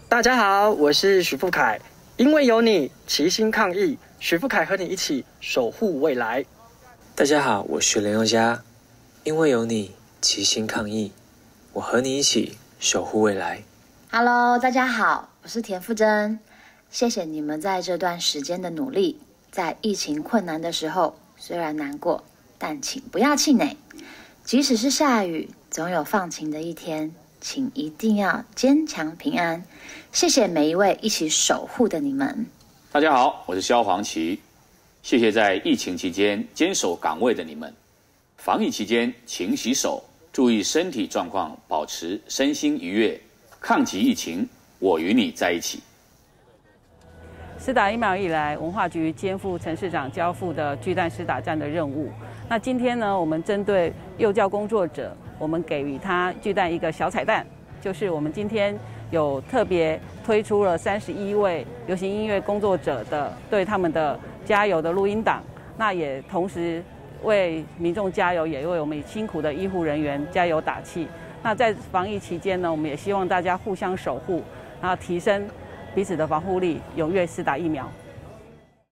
大家好，我是许富凯。因为有你，齐心抗疫，许富凯和你一起守护未来。 大家好，我是林宥嘉。因为有你，齐心抗疫，我和你一起守护未来。 Hello， 大家好，我是田馥甄。谢谢你们在这段时间的努力，在疫情困难的时候，虽然难过，但请不要气馁。即使是下雨，总有放晴的一天，请一定要坚强平安。谢谢每一位一起守护的你们。 大家好，我是萧煌奇。谢谢在疫情期间坚守岗位的你们。防疫期间，勤洗手，注意身体状况，保持身心愉悦，抗击疫情。我与你在一起。 施打疫苗以来，文化局肩负陈市长交付的巨蛋施打站的任务。那今天呢，我们针对幼教工作者，我们给予他巨蛋一个小彩蛋，就是我们今天有特别推出了31位流行音乐工作者的对他们的加油的录音档，那也同时为民众加油，也为我们辛苦的医护人员加油打气。那在防疫期间呢，我们也希望大家互相守护，然后提升彼此的防护力，踊跃施打疫苗。